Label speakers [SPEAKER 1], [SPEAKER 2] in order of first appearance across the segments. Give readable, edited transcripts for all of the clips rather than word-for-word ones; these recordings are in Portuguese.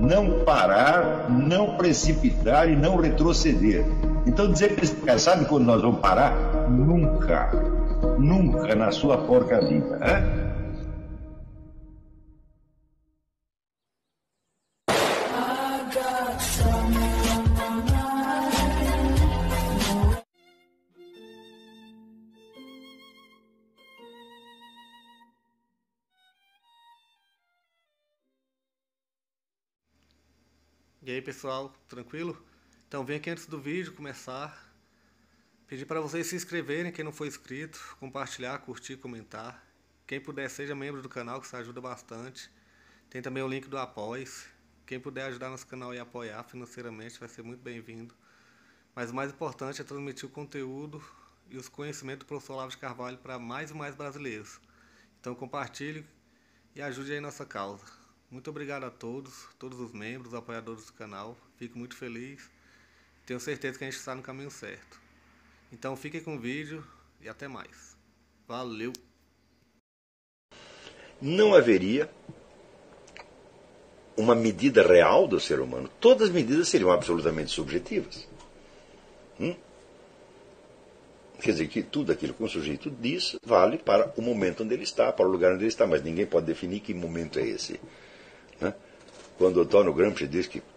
[SPEAKER 1] não parar, não precipitar e não retroceder. Então dizer que eles sabe quando nós vamos parar? Nunca. Nunca na sua porca vida. Né?
[SPEAKER 2] E aí pessoal, tranquilo? Então vem aqui antes do vídeo começar, pedir para vocês se inscreverem, quem não for inscrito, compartilhar, curtir, comentar. Quem puder seja membro do canal, que isso ajuda bastante. Tem também o link do Apoia-se. Quem puder ajudar nosso canal e apoiar financeiramente vai ser muito bem-vindo. Mas o mais importante é transmitir o conteúdo e os conhecimentos do professor Olavo de Carvalho para mais e mais brasileiros. Então compartilhe e ajude aí nossa causa. Muito obrigado a todos os membros, apoiadores do canal. Fico muito feliz. Tenho certeza que a gente está no caminho certo. Então fiquem com o vídeo e até mais. Valeu!
[SPEAKER 3] Não haveria uma medida real do ser humano. Todas as medidas seriam absolutamente subjetivas. Quer dizer que tudo aquilo que um sujeito diz vale para o momento onde ele está, para o lugar onde ele está, mas ninguém pode definir que momento é esse. Quando Antônio Gramsci diz que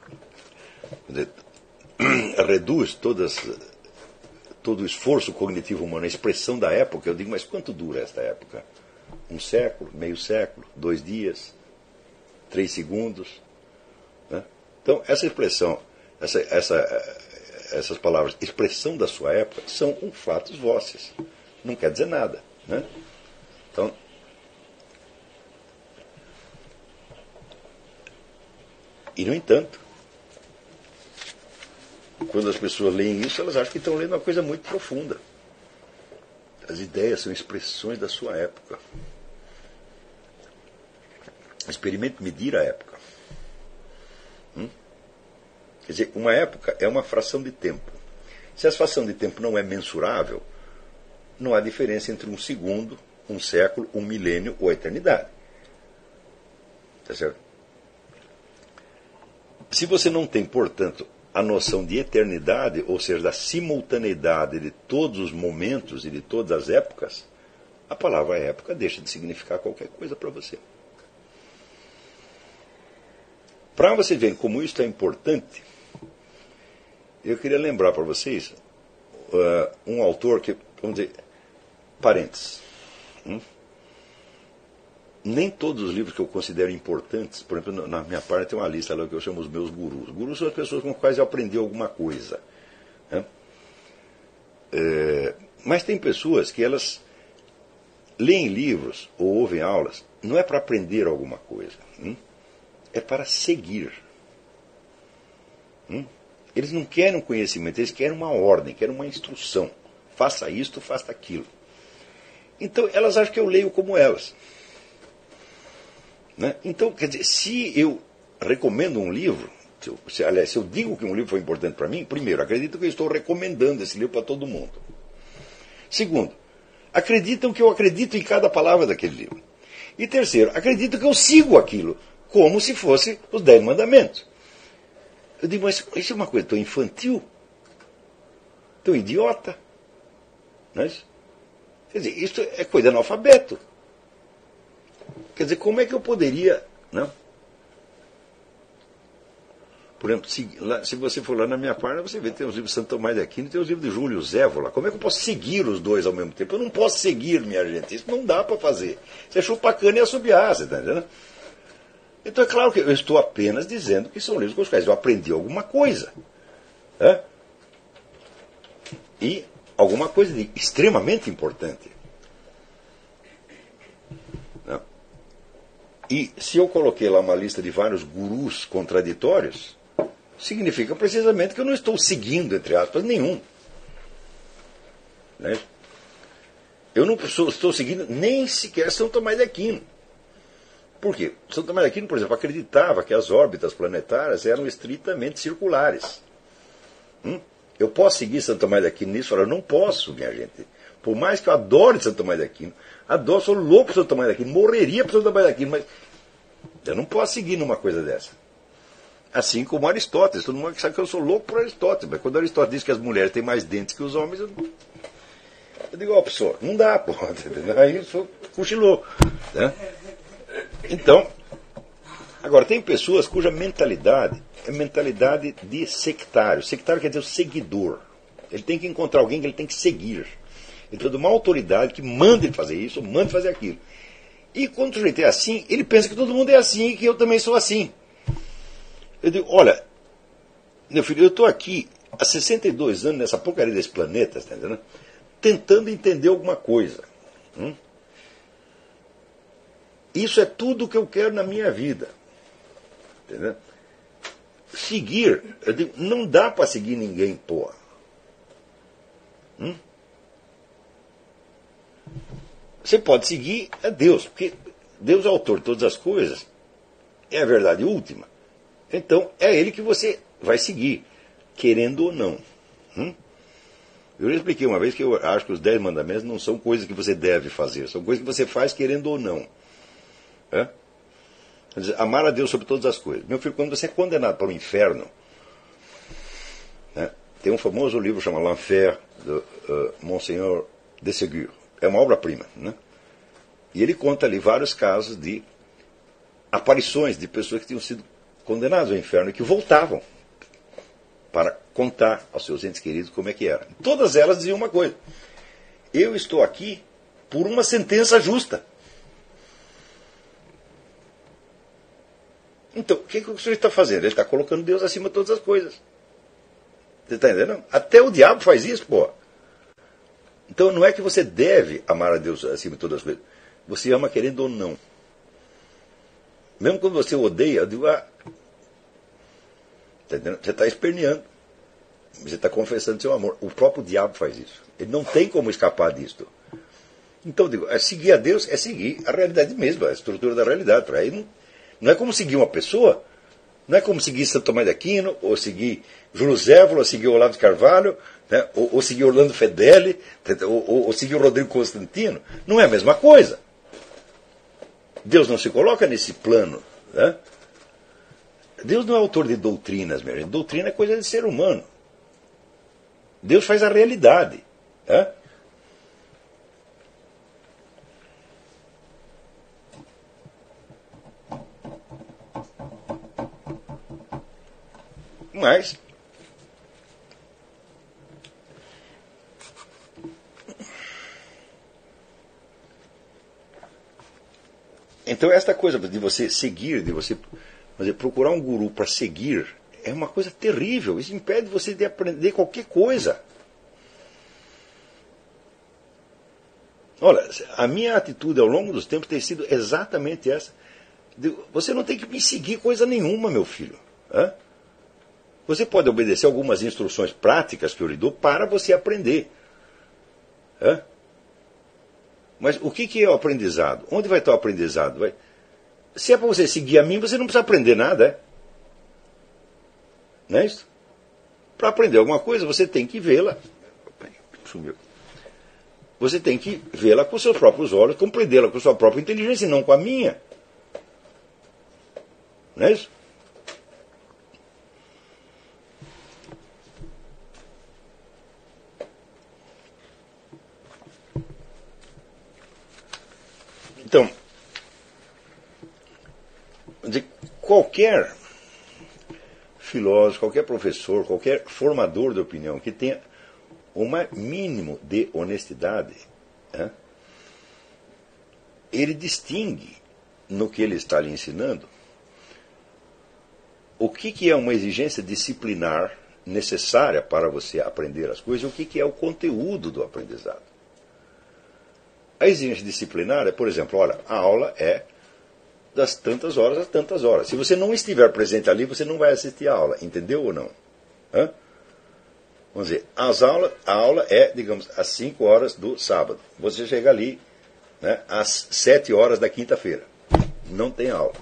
[SPEAKER 3] reduz todo o esforço cognitivo humano à expressão da época, eu digo, mas quanto dura esta época? 1 século, meio século, 2 dias, 3 segundos? Então, essa expressão, essas palavras, expressão da sua época, são fatos vossos. Não quer dizer nada. Então, e, no entanto, quando as pessoas leem isso, elas acham que estão lendo uma coisa muito profunda. As ideias são expressões da sua época. Experimente medir a época. Quer dizer, uma época é uma fração de tempo. Se essa fração de tempo não é mensurável, não há diferença entre 1 segundo, 1 século, 1 milênio ou a eternidade. Tá certo? Se você não tem, portanto, a noção de eternidade, ou seja, da simultaneidade de todos os momentos e de todas as épocas, a palavra época deixa de significar qualquer coisa para você. Para você ver como isso é importante, eu queria lembrar para vocês um autor que, vamos dizer, parênteses. Nem todos os livros que eu considero importantes, por exemplo, na minha parte tem uma lista lá que eu chamo os meus gurus. Gurus são as pessoas com as quais eu aprendi alguma coisa. Mas tem pessoas que elas leem livros ou ouvem aulas, não é para aprender alguma coisa, é para seguir. Eles não querem um conhecimento, eles querem uma ordem, querem uma instrução. Faça isto, faça aquilo. Então elas acham que eu leio como elas. Então, quer dizer, se eu recomendo um livro, se eu digo que um livro foi importante para mim, primeiro, acredito que eu estou recomendando esse livro para todo mundo. Segundo, acreditam que eu acredito em cada palavra daquele livro. E terceiro, acreditam que eu sigo aquilo, como se fosse os 10 mandamentos. Eu digo, mas isso é uma coisa tão infantil, tão idiota. Não é isso? Quer dizer, isso é coisa de analfabeto. Quer dizer, como é que eu poderia... Por exemplo, se você for lá na minha página, você vê que tem os livros de Santo Tomás de Aquino e tem os livros de Júlio Zévola. Como é que eu posso seguir os dois ao mesmo tempo? Eu não posso seguir, minha gente. Isso não dá para fazer. Você chupar cana e assobiar, você está entendendo? Então é claro que eu estou apenas dizendo que são livros com os quais eu aprendi alguma coisa. E alguma coisa de extremamente importante. E se eu coloquei lá uma lista de vários gurus contraditórios, significa precisamente que eu não estou seguindo, entre aspas, nenhum. Eu não estou seguindo nem sequer São Tomás de Aquino. Por quê? São Tomás de Aquino, por exemplo, acreditava que as órbitas planetárias eram estritamente circulares. Eu posso seguir São Tomás de Aquino nisso? Eu não posso, minha gente. Por mais que eu adore São Tomás de Aquino, sou louco por São Tomás de Aquino, morreria por São Tomás de Aquino, mas eu não posso seguir numa coisa dessa. Assim como Aristóteles. Todo mundo sabe que eu sou louco por Aristóteles. Mas quando Aristóteles diz que as mulheres têm mais dentes que os homens, eu digo, ó, pessoal, não dá, pô. Aí eu sou cochilou. Né? Então, agora, tem pessoas cuja mentalidade é mentalidade de sectário. Sectário quer dizer o seguidor. Ele tem que encontrar alguém que ele tem que seguir. Ele precisa de uma autoridade que manda ele fazer isso, manda fazer aquilo. E quando o sujeito é assim, ele pensa que todo mundo é assim e que eu também sou assim. Eu digo, olha, meu filho, eu estou aqui há 62 anos nessa porcaria desse planeta, tá entendendo? Tentando entender alguma coisa. Isso é tudo o que eu quero na minha vida. Entendeu? Seguir, eu digo, não dá para seguir ninguém, porra. Você pode seguir a Deus, porque Deus é o autor de todas as coisas, é a verdade última. Então, é Ele que você vai seguir, querendo ou não. Eu já expliquei uma vez que eu acho que os 10 mandamentos não são coisas que você deve fazer, são coisas que você faz querendo ou não. Quer dizer, amar a Deus sobre todas as coisas. Meu filho, quando você é condenado para o inferno, né, tem um famoso livro chamado L'Enfer, de Monseigneur de Ségur. É uma obra-prima. Né? E ele conta ali vários casos de aparições de pessoas que tinham sido condenadas ao inferno e que voltavam para contar aos seus entes queridos como é que era. Todas elas diziam uma coisa: eu estou aqui por uma sentença justa. Então, o que o sujeito está fazendo? Ele está colocando Deus acima de todas as coisas. Você está entendendo? Até o diabo faz isso, pô. Então não é que você deve amar a Deus acima de todas as coisas. Você ama querendo ou não. Mesmo quando você odeia, eu digo, tá entendendo? Você está esperneando. Você está confessando seu amor. O próprio diabo faz isso. Ele não tem como escapar disso. Então, eu digo, seguir a Deus é seguir a realidade mesma, a estrutura da realidade. Para aí não é como seguir uma pessoa, não é como seguir Santo Tomás de Aquino, ou seguir Júlio Zévolo, ou seguir Olavo de Carvalho, né, ou seguir Orlando Fedeli, ou seguir o Rodrigo Constantino. Não é a mesma coisa. Deus não se coloca nesse plano. Né? Deus não é autor de doutrinas, minha gente. Doutrina é coisa de ser humano. Deus faz a realidade. Né? Mas então esta coisa de você seguir, de você procurar um guru para seguir, é uma coisa terrível. Isso impede você de aprender qualquer coisa. Olha, a minha atitude ao longo dos tempos tem sido exatamente essa. Você não tem que me seguir coisa nenhuma, meu filho. Você pode obedecer algumas instruções práticas que eu lhe dou para você aprender. Mas o que é o aprendizado? Onde vai estar o aprendizado? Se é para você seguir a mim, você não precisa aprender nada. Não é isso? Para aprender alguma coisa, você tem que vê-la. Sumiu. Você tem que vê-la com os seus próprios olhos, compreendê-la com a sua própria inteligência e não com a minha. Não é isso? Então, qualquer filósofo, qualquer professor, qualquer formador de opinião que tenha o mínimo de honestidade, ele distingue no que ele está lhe ensinando o que é uma exigência disciplinar necessária para você aprender as coisas e o que é o conteúdo do aprendizado. A exigência disciplinar é, por exemplo, olha, a aula é das tantas horas às tantas horas. Se você não estiver presente ali, você não vai assistir a aula. Entendeu ou não? Vamos dizer, a aula é, digamos, às 5 horas do sábado. Você chega ali, né, às 7 horas da quinta-feira. Não tem aula.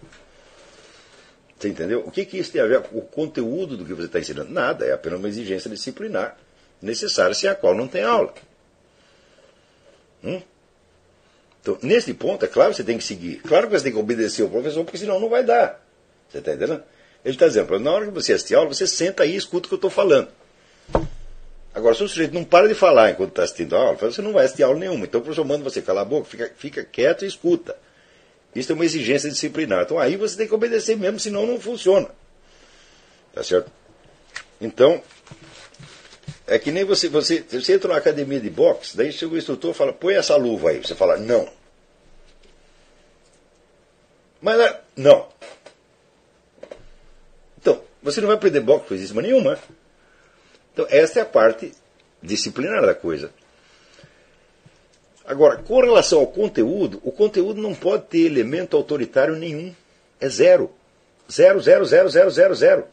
[SPEAKER 3] Você entendeu? O que isso tem a ver com o conteúdo do que você está ensinando? Nada, é apenas uma exigência disciplinar necessária, sem a qual não tem aula. Então, nesse ponto, é claro que você tem que seguir. Claro que você tem que obedecer o professor, porque senão não vai dar. Você está entendendo? Ele está dizendo, na hora que você assistir aula, você senta aí e escuta o que eu estou falando. Agora, se o sujeito não para de falar enquanto está assistindo a aula, você não vai assistir aula nenhuma. Então o professor manda você calar a boca, fica quieto e escuta. Isso é uma exigência disciplinar. Então aí você tem que obedecer mesmo, senão não funciona. Tá certo? Então, é que nem você entra na academia de boxe, daí chega o instrutor e fala, põe essa luva aí. Você fala, não. Mas, não. Então, você não vai aprender boxe por isso nenhuma. Então, esta é a parte disciplinar da coisa. Agora, com relação ao conteúdo, o conteúdo não pode ter elemento autoritário nenhum. É zero. Zero, zero, zero, zero, zero, zero.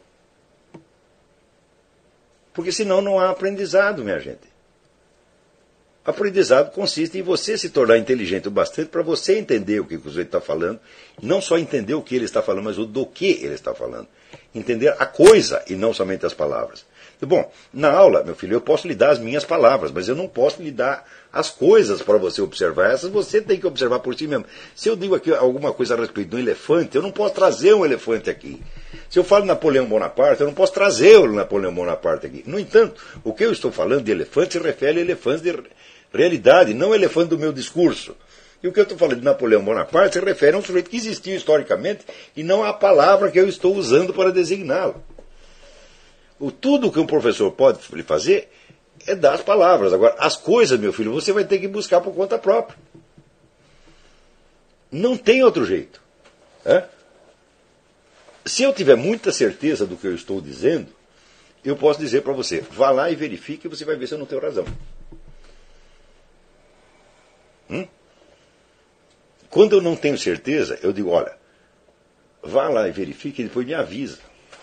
[SPEAKER 3] Porque senão não há aprendizado, minha gente. Aprendizado consiste em você se tornar inteligente o bastante para você entender o que o sujeito está falando. Não só entender o que ele está falando, mas o do que ele está falando. Entender a coisa e não somente as palavras. Bom, na aula, meu filho, eu posso lhe dar as minhas palavras, mas eu não posso lhe dar as coisas para você observar. Essas você tem que observar por si mesmo. Se eu digo aqui alguma coisa a respeito de um elefante, eu não posso trazer um elefante aqui. Se eu falo Napoleão Bonaparte, eu não posso trazer o Napoleão Bonaparte aqui. No entanto, o que eu estou falando de elefante se refere a elefantes de realidade, não elefante do meu discurso. E o que eu estou falando de Napoleão Bonaparte se refere a um sujeito que existiu historicamente e não à palavra que eu estou usando para designá-lo. Tudo que um professor pode lhe fazer é dar as palavras. Agora, as coisas, meu filho, você vai ter que buscar por conta própria. Não tem outro jeito. É? Se eu tiver muita certeza do que eu estou dizendo, eu posso dizer para você, vá lá e verifique e você vai ver se eu não tenho razão. Quando eu não tenho certeza, eu digo, olha, vá lá e verifique e depois me avisa.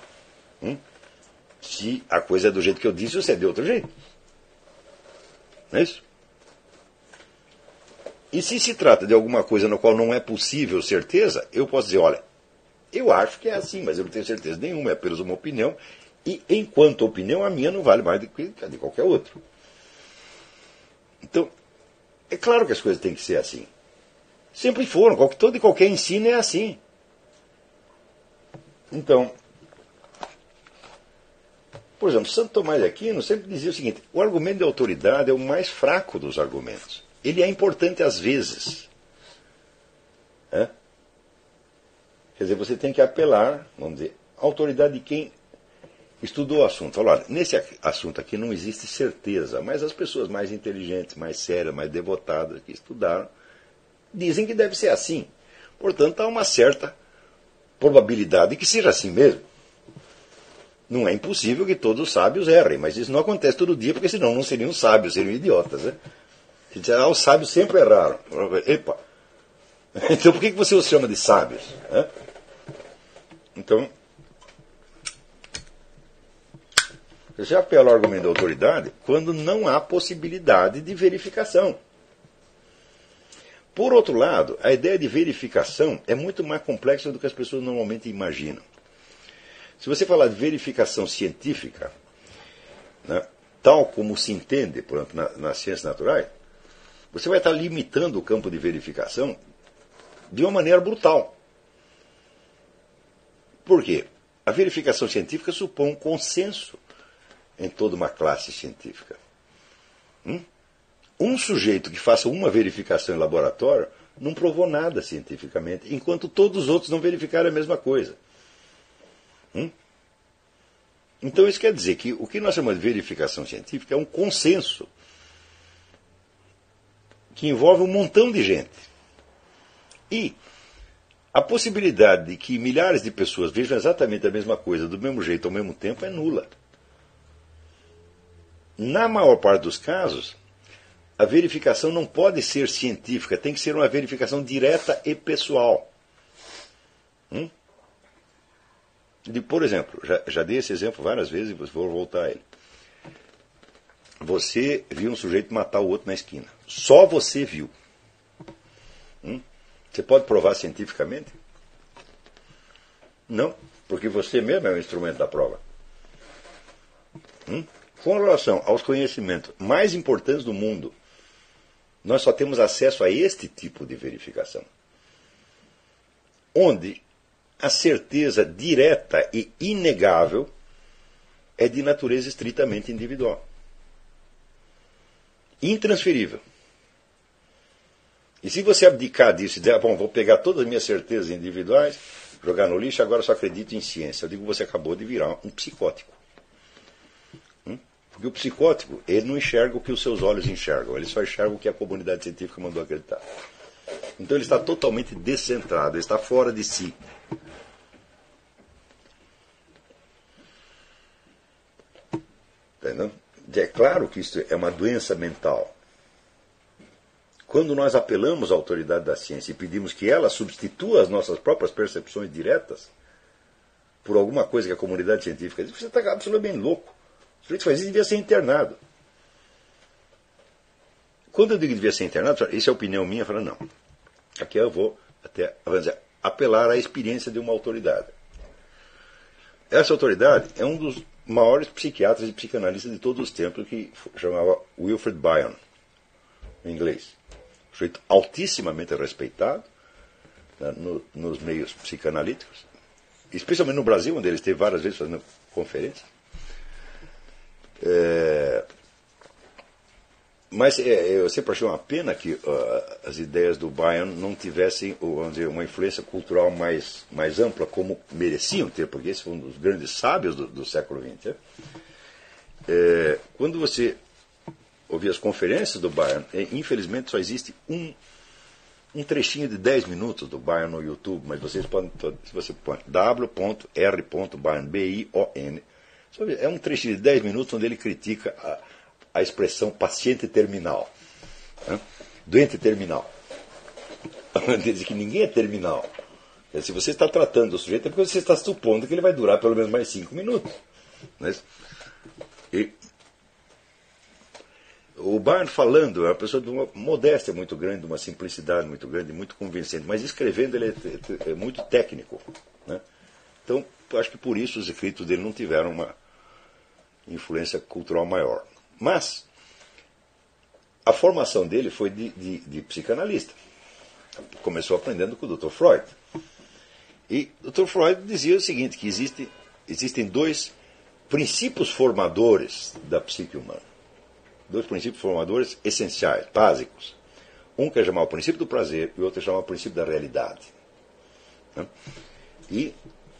[SPEAKER 3] Se a coisa é do jeito que eu disse ou se é de outro jeito. Não é isso? E se se trata de alguma coisa na qual não é possível certeza, eu posso dizer, olha, eu acho que é assim, mas eu não tenho certeza nenhuma, é apenas uma opinião, e enquanto opinião, a minha não vale mais do que a de qualquer outro. Então, é claro que as coisas têm que ser assim. Sempre foram, todo e qualquer ensino é assim. Então, por exemplo, Santo Tomás de Aquino sempre dizia o seguinte, o argumento de autoridade é o mais fraco dos argumentos. Ele é importante às vezes. Quer dizer, você tem que apelar, vamos dizer, à autoridade de quem estudou o assunto. Fala, olha, nesse assunto aqui não existe certeza, mas as pessoas mais inteligentes, mais sérias, mais devotadas que estudaram, dizem que deve ser assim. Portanto, há uma certa probabilidade de que seja assim mesmo. Não é impossível que todos os sábios errem, mas isso não acontece todo dia, porque senão não seriam sábios, seriam idiotas. Né? Se disser, os sábios sempre erraram. Epa! Então por que você os chama de sábios? Então, você apela ao argumento da autoridade quando não há possibilidade de verificação. Por outro lado, a ideia de verificação é muito mais complexa do que as pessoas normalmente imaginam. Se você falar de verificação científica, né, tal como se entende, por exemplo, nas ciências naturais, você vai estar limitando o campo de verificação de uma maneira brutal. Por quê? A verificação científica supõe um consenso em toda uma classe científica. Um sujeito que faça uma verificação em laboratório não provou nada cientificamente, enquanto todos os outros não verificaram a mesma coisa. Então isso quer dizer que o que nós chamamos de verificação científica é um consenso que envolve um montão de gente. E a possibilidade de que milhares de pessoas vejam exatamente a mesma coisa do mesmo jeito ao mesmo tempo é nula. Na maior parte dos casos, a verificação não pode ser científica, tem que ser uma verificação direta e pessoal. Por exemplo, já dei esse exemplo várias vezes e vou voltar a ele. Você viu um sujeito matar o outro na esquina. Só você viu. Você pode provar cientificamente? Não, porque você mesmo é o instrumento da prova. Com relação aos conhecimentos mais importantes do mundo, nós só temos acesso a este tipo de verificação. Onde a certeza direta e inegável é de natureza estritamente individual. Intransferível. E se você abdicar disso e dizer, bom, vou pegar todas as minhas certezas individuais, jogar no lixo, agora só acredito em ciência. Eu digo, você acabou de virar um psicótico. Porque o psicótico, ele não enxerga o que os seus olhos enxergam, ele só enxerga o que a comunidade científica mandou acreditar. Então ele está totalmente descentrado, ele está fora de si. Entendeu? É claro que isso é uma doença mental. Quando nós apelamos à autoridade da ciência e pedimos que ela substitua as nossas próprias percepções diretas por alguma coisa que a comunidade científica diz, você está absolutamente louco. O sujeito faz isso devia ser internado. Quando eu digo que devia ser internado, isso é opinião minha, eu falo, não. Aqui eu vou até apelar à experiência de uma autoridade. Essa autoridade é um dos maiores psiquiatras e psicanalistas de todos os tempos, que chamava Wilfred Bion, em inglês. Um sujeito altissimamente respeitado, né, nos meios psicanalíticos, especialmente no Brasil, onde ele esteve várias vezes fazendo conferências. Mas eu sempre achei uma pena que as ideias do Bion não tivessem, vamos dizer, uma influência cultural mais ampla, como mereciam ter, porque esse foi um dos grandes sábios do século XX. Quando você ouvir as conferências do Bion, infelizmente só existe um trechinho de 10 minutos do Bion no YouTube, mas vocês podem, se você põe w.r.bion, B-I-O-N, é um trechinho de 10 minutos onde ele critica a expressão paciente terminal, né? Doente terminal. Ele diz que ninguém é terminal. Se você está tratando o sujeito é porque você está supondo que ele vai durar pelo menos mais 5 minutos. Né? E o Bion falando é uma pessoa de uma modéstia muito grande, de uma simplicidade muito grande, muito convincente, mas escrevendo ele é muito técnico. Né? Então, acho que por isso os escritos dele não tiveram uma influência cultural maior. Mas a formação dele foi de psicanalista. Começou aprendendo com o Dr. Freud. E o Dr. Freud dizia o seguinte, que existem dois princípios formadores da psique humana. Dois princípios formadores essenciais, básicos. Um que é chamado o princípio do prazer e o outro é chamado o princípio da realidade. E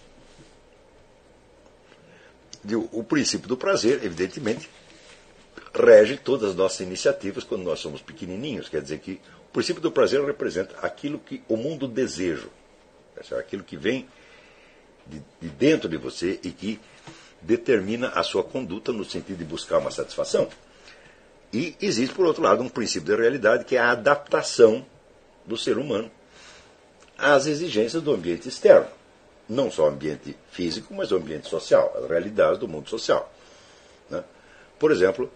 [SPEAKER 3] o princípio do prazer, evidentemente, rege todas as nossas iniciativas quando nós somos pequenininhos. Quer dizer que o princípio do prazer representa aquilo que o mundo deseja, aquilo que vem de dentro de você e que determina a sua conduta no sentido de buscar uma satisfação. E existe, por outro lado, um princípio da realidade que é a adaptação do ser humano às exigências do ambiente externo. Não só o ambiente físico, mas o ambiente social, as realidades do mundo social. Né? Por exemplo,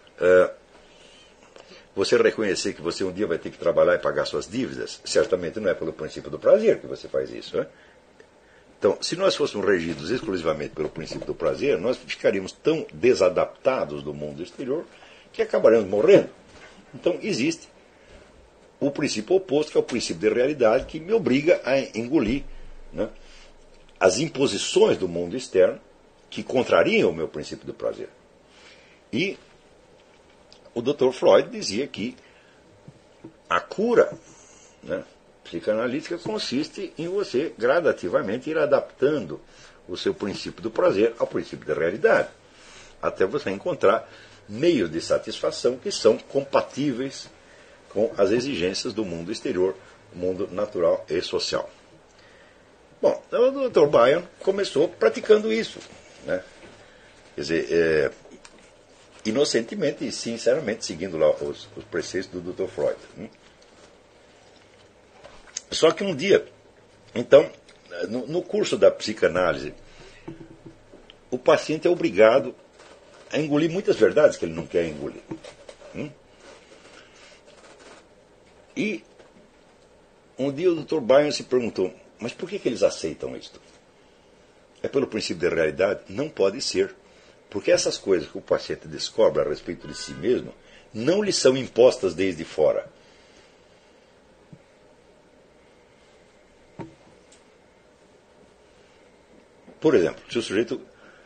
[SPEAKER 3] você reconhecer que você um dia vai ter que trabalhar e pagar suas dívidas, certamente não é pelo princípio do prazer que você faz isso. Né? Então, se nós fôssemos regidos exclusivamente pelo princípio do prazer, nós ficaríamos tão desadaptados do mundo exterior que acabaremos morrendo. Então, existe o princípio oposto, que é o princípio da realidade, que me obriga a engolir, né, as imposições do mundo externo que contrariam o meu princípio do prazer. E o Dr. Freud dizia que a cura, né, psicanalítica consiste em você gradativamente ir adaptando o seu princípio do prazer ao princípio da realidade, até você encontrar meios de satisfação que são compatíveis com as exigências do mundo exterior, mundo natural e social. Bom, o Dr. Bion começou praticando isso, né? Quer dizer, inocentemente e sinceramente, seguindo lá os preceitos do Dr. Freud. Só que um dia, então, no curso da psicanálise, o paciente é obrigado a engolir muitas verdades que ele não quer engolir. E um dia o Dr. Bion se perguntou, mas por que eles aceitam isto? É pelo princípio da realidade? Não pode ser. Porque essas coisas que o paciente descobre a respeito de si mesmo não lhe são impostas desde fora. Por exemplo, se o sujeito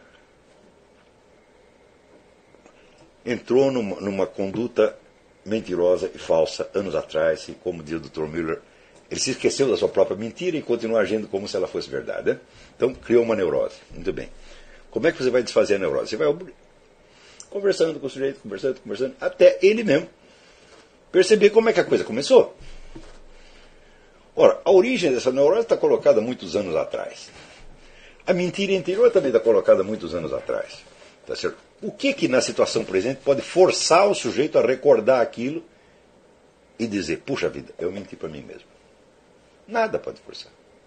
[SPEAKER 3] entrou numa conduta mentirosa e falsa anos atrás, e como diz o Dr. Miller, ele se esqueceu da sua própria mentira e continua agindo como se ela fosse verdade. Né? Então, criou uma neurose. Muito bem. Como é que você vai desfazer a neurose? Você vai conversando com o sujeito, conversando, até ele mesmo perceber como é que a coisa começou. Ora, a origem dessa neurose está colocada muitos anos atrás. A mentira interior também está colocada muitos anos atrás. Tá certo? O que na situação presente pode forçar o sujeito a recordar aquilo e dizer, puxa vida, eu menti para mim mesmo? Nada pode forçar.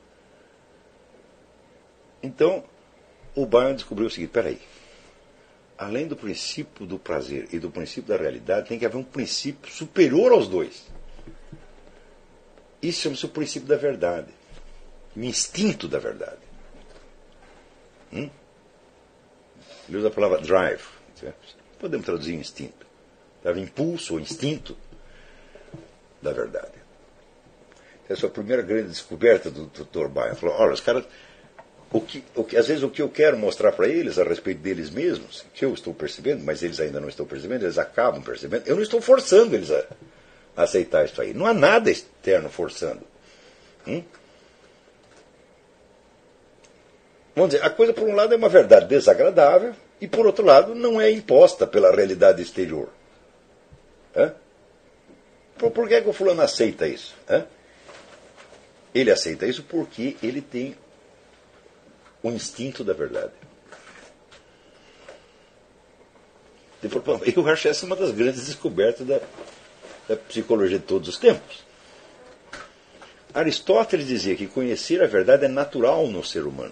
[SPEAKER 3] Então, o Bion descobriu o seguinte, peraí, além do princípio do prazer e do princípio da realidade, tem que haver um princípio superior aos dois. Isso chama-se o princípio da verdade. O instinto da verdade. Ele usa a palavra drive. Podemos traduzir instinto. Impulso ou instinto da verdade. Essa é a primeira grande descoberta do Dr. Bion. Falou, olha, os caras... às vezes o que eu quero mostrar para eles a respeito deles mesmos, que eu estou percebendo, mas eles ainda não estão percebendo, eles acabam percebendo, eu não estou forçando eles a aceitar isso aí. Não há nada externo forçando. Vamos dizer, a coisa por um lado é uma verdade desagradável e por outro lado não é imposta pela realidade exterior. Por que o fulano aceita isso? Ele aceita isso porque ele tem o instinto da verdade. Eu acho essa uma das grandes descobertas da psicologia de todos os tempos. Aristóteles dizia que conhecer a verdade é natural no ser humano.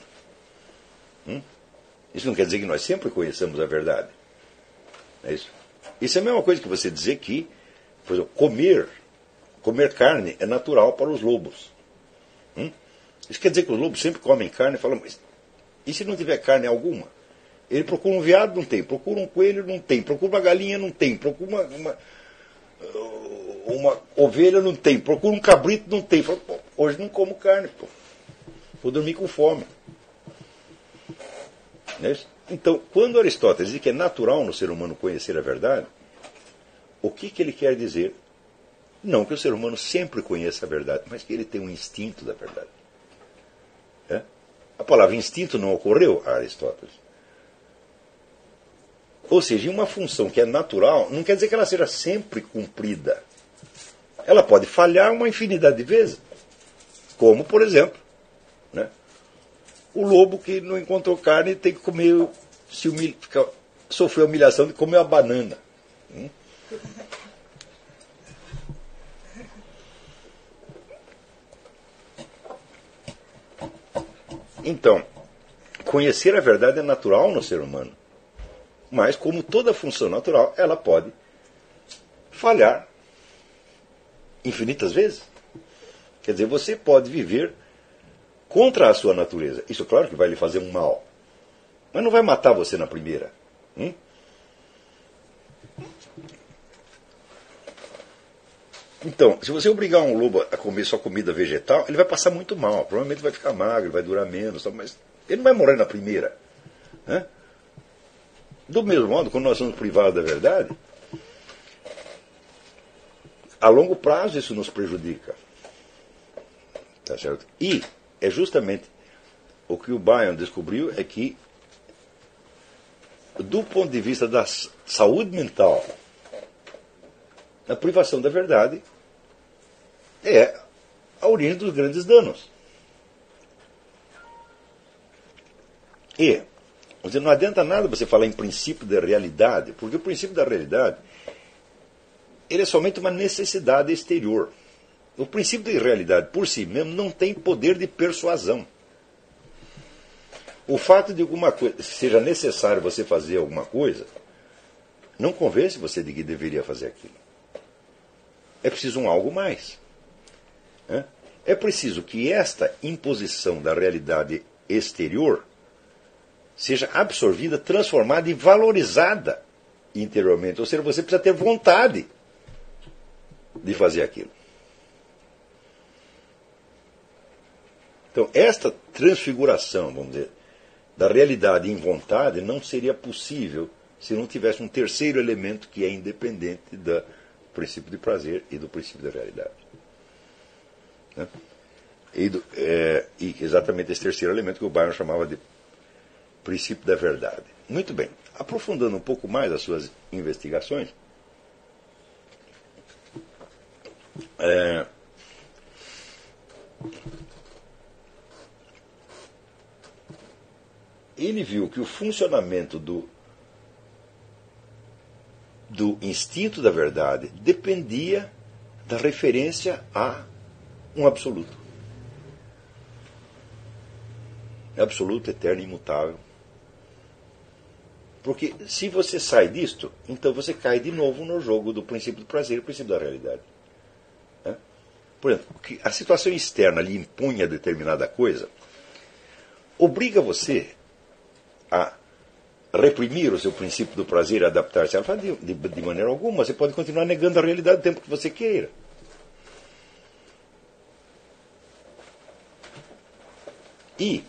[SPEAKER 3] Isso não quer dizer que nós sempre conheçamos a verdade. É isso? Isso é a mesma coisa que você dizer que, por exemplo, comer carne é natural para os lobos. Isso quer dizer que os lobos sempre comem carne e falam, mas e se não tiver carne alguma? Ele procura um veado, não tem. Procura um coelho, não tem. Procura uma galinha, não tem. Procura uma ovelha, não tem. Procura um cabrito, não tem. Fala, hoje não como carne, pô. Vou dormir com fome. Não é isso? Então, quando Aristóteles diz que é natural no ser humano conhecer a verdade, o que ele quer dizer? Não que o ser humano sempre conheça a verdade, mas que ele tem um instinto da verdade. A palavra instinto não ocorreu a Aristóteles. Ou seja, uma função que é natural, não quer dizer que ela seja sempre cumprida. Ela pode falhar uma infinidade de vezes. Como, por exemplo, o lobo que não encontrou carne tem que comer, sofreu a humilhação de comer uma banana. Então, conhecer a verdade é natural no ser humano. Mas, como toda função natural, ela pode falhar infinitas vezes. Quer dizer, você pode viver contra a sua natureza. Isso, claro, que vai lhe fazer um mal. Mas não vai matar você na primeira. Então, se você obrigar um lobo a comer só comida vegetal, ele vai passar muito mal. Provavelmente vai ficar magro, vai durar menos, mas ele não vai morrer na primeira. Do mesmo modo, quando nós somos privados da verdade, a longo prazo isso nos prejudica. Tá certo? E é justamente o que o Bion descobriu é que, do ponto de vista da saúde mental, a privação da verdade é a origem dos grandes danos. E não adianta nada você falar em princípio da realidade, porque o princípio da realidade ele é somente uma necessidade exterior. O princípio da realidade por si mesmo não tem poder de persuasão. O fato de alguma coisa seja necessário você fazer alguma coisa não convence você de que deveria fazer aquilo. É preciso um algo mais. É preciso que esta imposição da realidade exterior seja absorvida, transformada e valorizada interiormente. Ou seja, você precisa ter vontade de fazer aquilo. Então, esta transfiguração, vamos dizer, da realidade em vontade não seria possível se não tivesse um terceiro elemento que é independente do princípio de prazer e do princípio da realidade. Né? E exatamente esse terceiro elemento que o Byron chamava de princípio da verdade. Muito bem. Aprofundando um pouco mais as suas investigações, ele viu que o funcionamento do instinto da verdade dependia da referência a um absoluto. Absoluto, eterno e imutável. Porque se você sai disto, então você cai de novo no jogo do princípio do prazer e do princípio da realidade. Por exemplo, que a situação externa lhe impunha determinada coisa, obriga você a reprimir o seu princípio do prazer e adaptar-se a ela. De maneira alguma, você pode continuar negando a realidade o tempo que você queira. E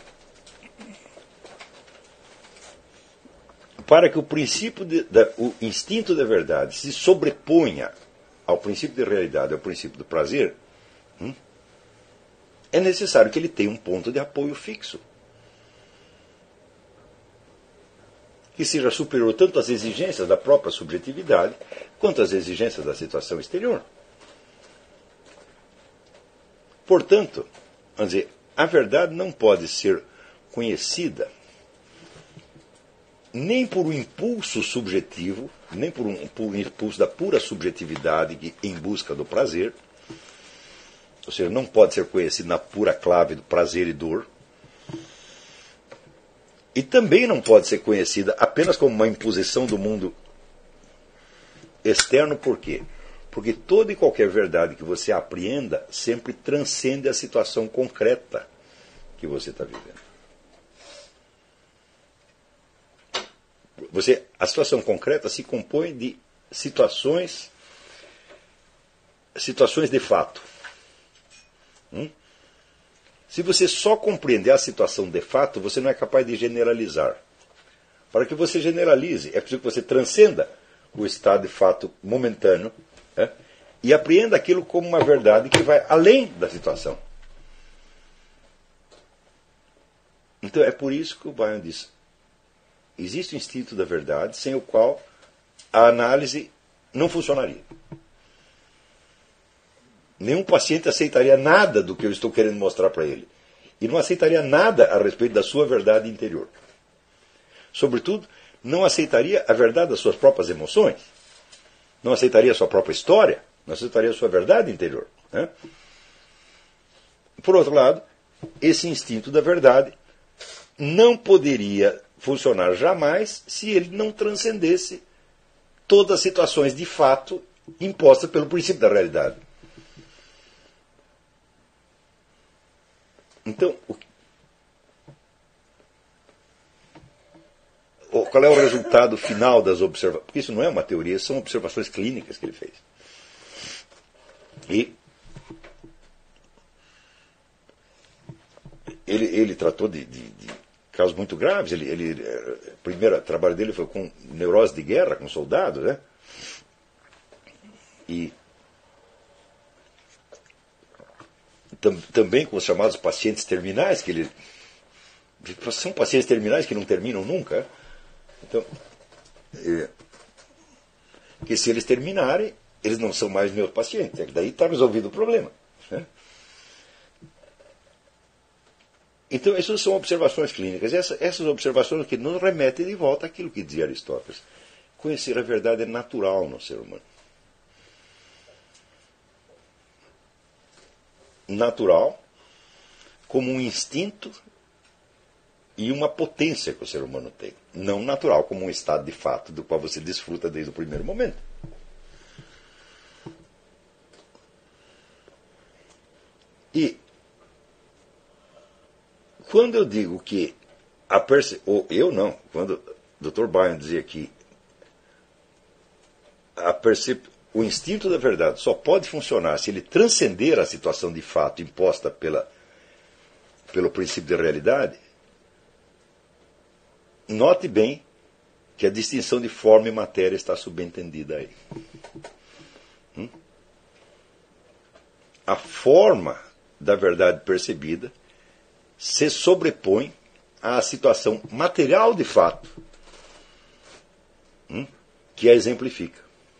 [SPEAKER 3] para que o instinto da verdade se sobreponha ao princípio da realidade, ao princípio do prazer, é necessário que ele tenha um ponto de apoio fixo, que seja superior tanto às exigências da própria subjetividade, quanto às exigências da situação exterior. Portanto, vamos dizer, a verdade não pode ser conhecida nem por um impulso subjetivo, nem por um impulso da pura subjetividade em busca do prazer, ou seja, não pode ser conhecido na pura clave do prazer e dor, e também não pode ser conhecida apenas como uma imposição do mundo externo. Por quê? Porque toda e qualquer verdade que você apreenda sempre transcende a situação concreta que você está vivendo. A situação concreta se compõe de situações de fato. Se você só compreender a situação de fato, você não é capaz de generalizar. Para que você generalize, é preciso que você transcenda o estado de fato momentâneo, e apreenda aquilo como uma verdade que vai além da situação. Então é por isso que o Byron diz: existe o instinto da verdade, sem o qual a análise não funcionaria. Nenhum paciente aceitaria nada do que eu estou querendo mostrar para ele. E não aceitaria nada a respeito da sua verdade interior. Sobretudo, não aceitaria a verdade das suas próprias emoções. Não aceitaria a sua própria história. Não aceitaria a sua verdade interior. Por outro lado, esse instinto da verdade não poderia funcionar jamais se ele não transcendesse todas as situações de fato impostas pelo princípio da realidade. Então, qual é o resultado final das observações? Porque isso não é uma teoria, são observações clínicas que ele fez. E ele tratou de casos muito graves. O primeiro trabalho dele foi com neurose de guerra, com soldados, né? E também com os chamados pacientes terminais, são pacientes terminais que não terminam nunca. Então, que se eles terminarem, eles não são mais meus pacientes. Daí está resolvido o problema. Então, essas são observações clínicas. Essas observações que nos remetem de volta àquilo que dizia Aristóteles. Conhecer a verdade é natural no ser humano. Natural, como um instinto e uma potência que o ser humano tem. Não natural como um estado de fato do qual você desfruta desde o primeiro momento. E quando eu digo que quando o Dr. Byron dizia que o instinto da verdade só pode funcionar se ele transcender a situação de fato imposta pelo princípio da realidade, note bem que a distinção de forma e matéria está subentendida aí. A forma da verdade percebida se sobrepõe à situação material de fato que a exemplifica.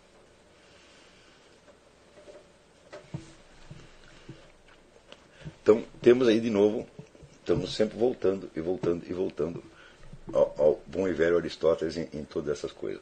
[SPEAKER 3] Então, temos aí de novo, estamos sempre voltando e voltando e voltando ao bom e velho Aristóteles em todas essas coisas.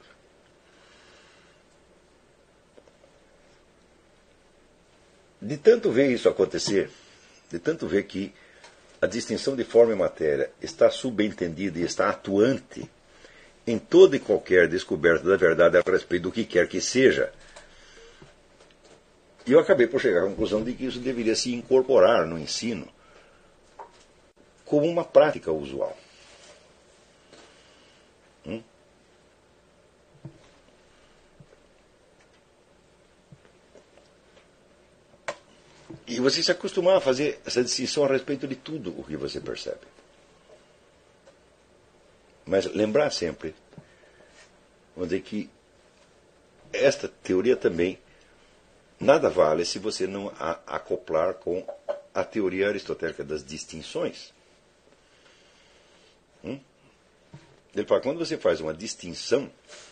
[SPEAKER 3] De tanto ver isso acontecer, de tanto ver que a distinção de forma e matéria está subentendida e está atuante em toda e qualquer descoberta da verdade a respeito do que quer que seja, e eu acabei por chegar à conclusão de que isso deveria se incorporar no ensino como uma prática usual. E você se acostumar a fazer essa distinção a respeito de tudo o que você percebe. Mas lembrar sempre, vamos dizer que esta teoria também nada vale se você não a acoplar com a teoria aristotélica das distinções. Ele fala, quando você faz uma distinção,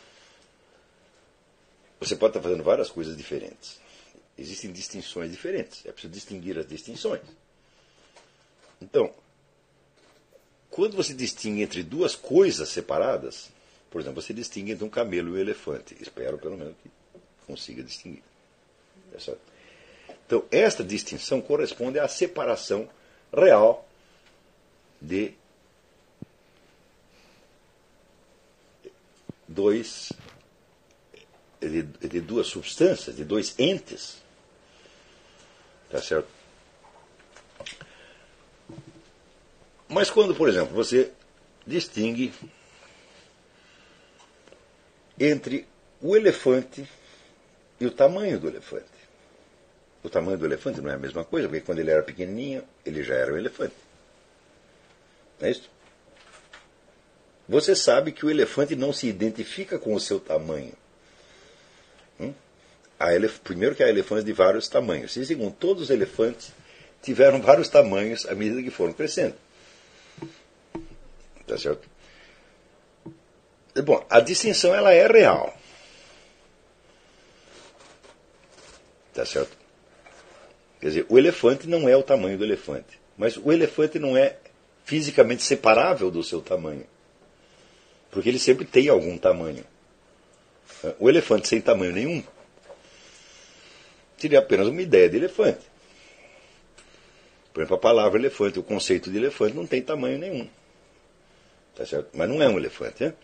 [SPEAKER 3] você pode estar fazendo várias coisas diferentes. Existem distinções diferentes. É preciso distinguir as distinções. Então, quando você distingue entre duas coisas separadas, por exemplo, você distingue entre um camelo e um elefante. Espero, pelo menos, que consiga distinguir. É certo? Então, esta distinção corresponde à separação real de duas substâncias, de dois entes. Tá certo? Mas quando, por exemplo, você distingue entre o elefante e o tamanho do elefante. O tamanho do elefante não é a mesma coisa, porque quando ele era pequenininho, ele já era um elefante. Não é isso? Você sabe que o elefante não se identifica com o seu tamanho. Primeiro que há elefantes de vários tamanhos. E segundo, todos os elefantes tiveram vários tamanhos à medida que foram crescendo. Tá certo? Bom, a distinção ela é real. Tá certo? Quer dizer, o elefante não é o tamanho do elefante. Mas o elefante não é fisicamente separável do seu tamanho. Porque ele sempre tem algum tamanho. O elefante sem tamanho nenhum seria apenas uma ideia de elefante. Por exemplo, a palavra elefante, o conceito de elefante não tem tamanho nenhum. Tá certo? Mas não é um elefante, né?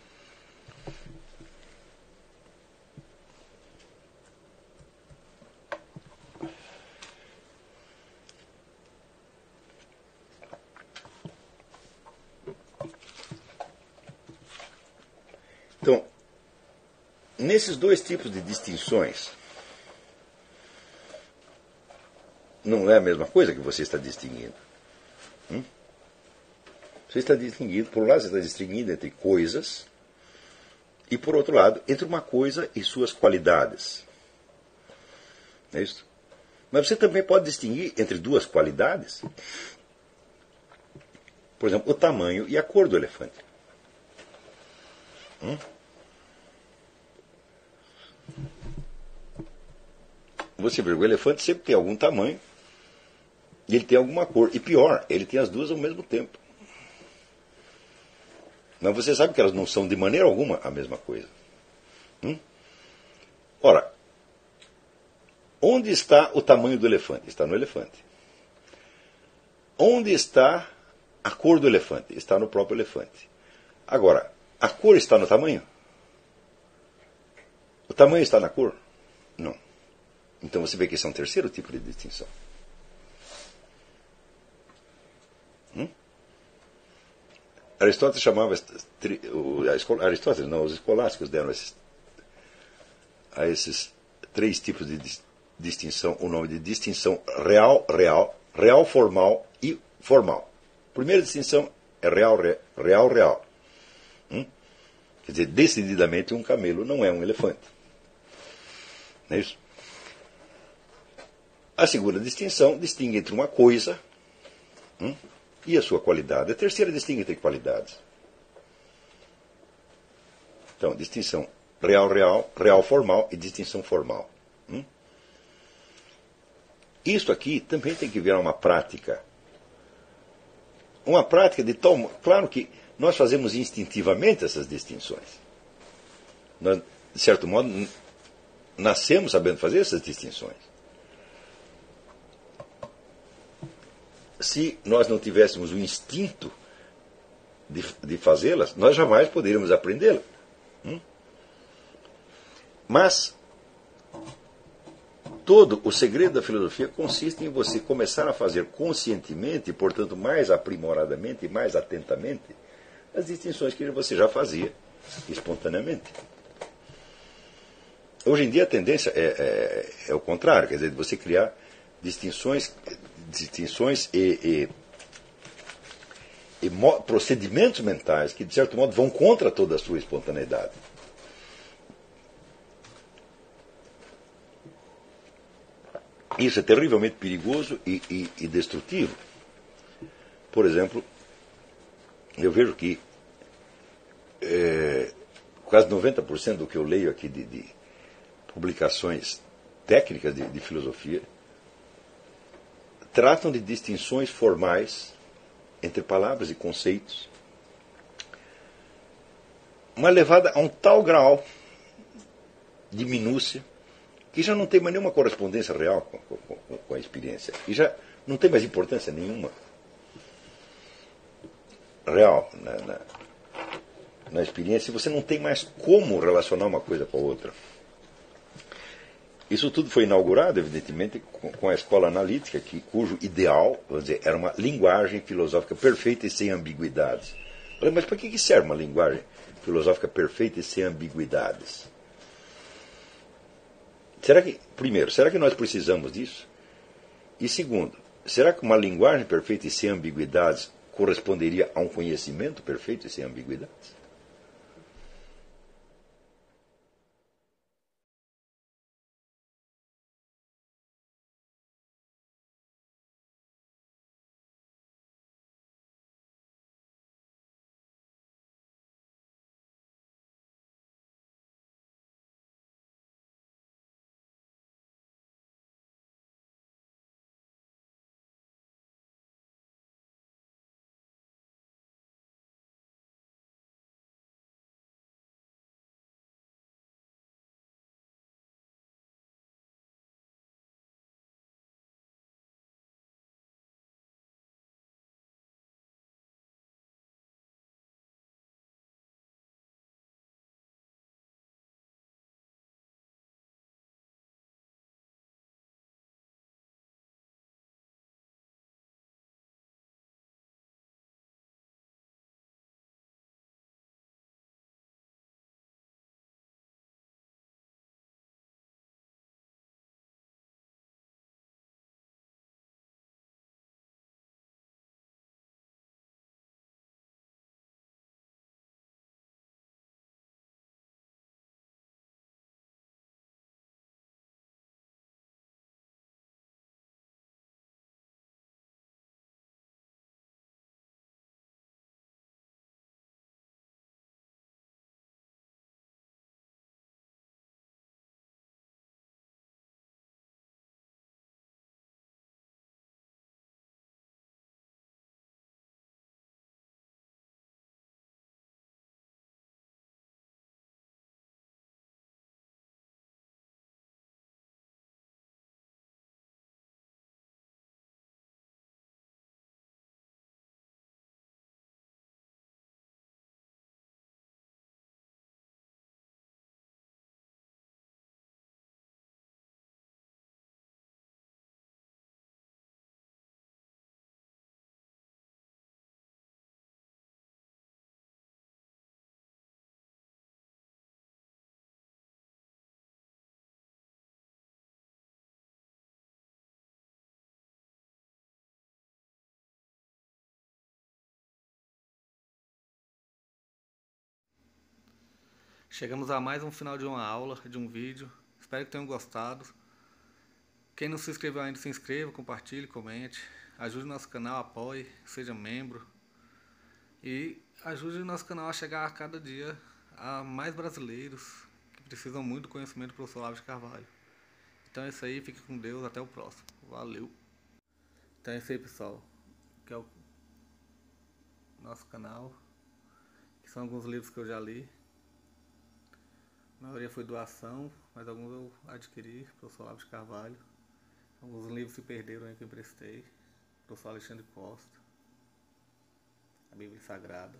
[SPEAKER 3] Então, nesses dois tipos de distinções, não é a mesma coisa que você está distinguindo. Você está distinguindo, por um lado, você está distinguindo entre coisas, e por outro lado, entre uma coisa e suas qualidades. É isso? Mas você também pode distinguir entre duas qualidades. Por exemplo, o tamanho e a cor do elefante. Você vê, o elefante sempre tem algum tamanho e ele tem alguma cor. E pior, ele tem as duas ao mesmo tempo. Mas você sabe que elas não são de maneira alguma a mesma coisa. Ora, onde está o tamanho do elefante? Está no elefante. Onde está a cor do elefante? Está no próprio elefante. Agora, a cor está no tamanho? O tamanho está na cor? Não. Então você vê que esse é um terceiro tipo de distinção. Aristóteles chamava... Aristóteles não, os escolásticos deram a esses três tipos de distinção o nome de distinção real formal e formal. A primeira distinção é real. Quer dizer, decididamente um camelo não é um elefante. Não é isso? A segunda distinção distingue entre uma coisa e a sua qualidade. A terceira distingue entre qualidades. Então, distinção real-real, real-formal e distinção formal. Isso aqui também tem que virar uma prática. Uma prática de tal... Claro que nós fazemos instintivamente essas distinções. Nós, de certo modo, nascemos sabendo fazer essas distinções. Se nós não tivéssemos o instinto de fazê-las, nós jamais poderíamos aprendê-las. Mas todo o segredo da filosofia consiste em você começar a fazer conscientemente, e, portanto, mais aprimoradamente e mais atentamente, as distinções que você já fazia espontaneamente. Hoje em dia a tendência é o contrário, quer dizer, de você criar distinções e procedimentos mentais que, de certo modo, vão contra toda a sua espontaneidade. Isso é terrivelmente perigoso e destrutivo. Por exemplo, eu vejo que quase 90% do que eu leio aqui de publicações técnicas de filosofia tratam de distinções formais entre palavras e conceitos, mas levada a um tal grau de minúcia que já não tem mais nenhuma correspondência real com a experiência. E já não tem mais importância nenhuma real na experiência. Você não tem mais como relacionar uma coisa com a outra. Isso tudo foi inaugurado, evidentemente, com a escola analítica, cujo ideal, vamos dizer, era uma linguagem filosófica perfeita e sem ambiguidades. Mas para que serve uma linguagem filosófica perfeita e sem ambiguidades? Primeiro, será que nós precisamos disso? E segundo, será que uma linguagem perfeita e sem ambiguidades corresponderia a um conhecimento perfeito e sem ambiguidades?
[SPEAKER 2] Chegamos a mais um final de uma aula, de um vídeo. Espero que tenham gostado. Quem não se inscreveu ainda, se inscreva, compartilhe, comente. Ajude o nosso canal, apoie, seja membro. E ajude o nosso canal a chegar a cada dia a mais brasileiros que precisam muito do conhecimento do professor Olavo de Carvalho. Então é isso aí, fique com Deus, até o próximo. Valeu! Então é isso aí, pessoal, que é o nosso canal, que são alguns livros que eu já li. A maioria foi doação, mas alguns eu adquiri, professor Olavo de Carvalho. Alguns livros se perderam aí que eu emprestei, professor Alexandre Costa, a Bíblia Sagrada.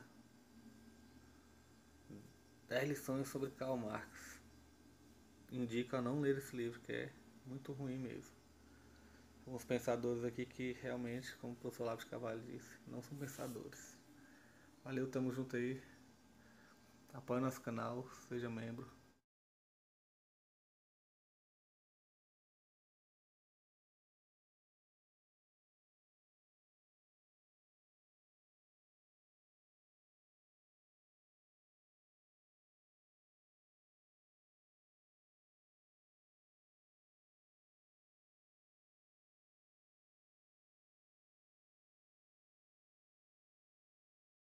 [SPEAKER 2] 10 lições sobre Karl Marx. Indico a não ler esse livro, que é muito ruim mesmo. Alguns pensadores aqui que realmente, como o professor Olavo de Carvalho disse, não são pensadores. Valeu, tamo junto aí. Apoie nosso canal, seja membro.